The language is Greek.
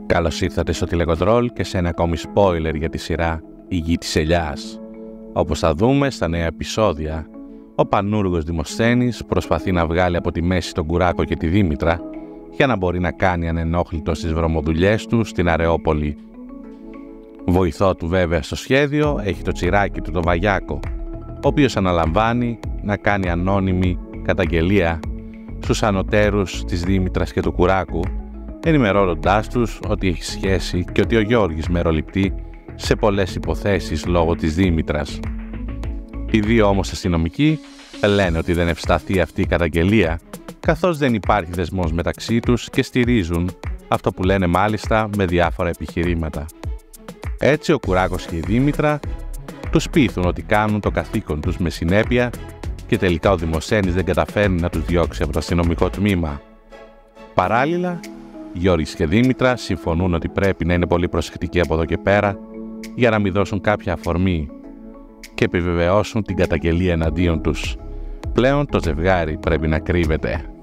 Καλώς ήρθατε στο Τηλεκοντρόλ και σε ένα ακόμη spoiler για τη σειρά «Η Γη της Ελιάς». Όπως θα δούμε στα νέα επεισόδια, ο πανούργος Δημοσθένης προσπαθεί να βγάλει από τη μέση τον Κουράκο και τη Δήμητρα για να μπορεί να κάνει ανενόχλητο στις βρωμοδουλειές του στην Αρεόπολη. Βοηθό του βέβαια στο σχέδιο έχει το τσιράκι του, το Βαγιάκο, ο οποίος αναλαμβάνει να κάνει ανώνυμη καταγγελία στους ανωτέρους της Δήμητρας και του Κουράκου, ενημερώνοντάς τους ότι έχει σχέση και ότι ο Γιώργης μεροληπτεί σε πολλές υποθέσεις λόγω της Δήμητρας. Οι δύο όμως αστυνομικοί λένε ότι δεν ευσταθεί αυτή η καταγγελία, καθώς δεν υπάρχει δεσμός μεταξύ τους και στηρίζουν αυτό που λένε μάλιστα με διάφορα επιχειρήματα. Έτσι ο Κουράκος και η Δήμητρα τους πείθουν ότι κάνουν το καθήκον τους με συνέπεια και τελικά ο Δημοσθένης δεν καταφέρνει να τους διώξει από το αστυνομικό τμήμα. Παράλληλα, Γιώργης και Δήμητρα συμφωνούν ότι πρέπει να είναι πολύ προσεκτικοί από εδώ και πέρα για να μην δώσουν κάποια αφορμή και επιβεβαιώσουν την καταγγελία εναντίον τους. Πλέον το ζευγάρι πρέπει να κρύβεται.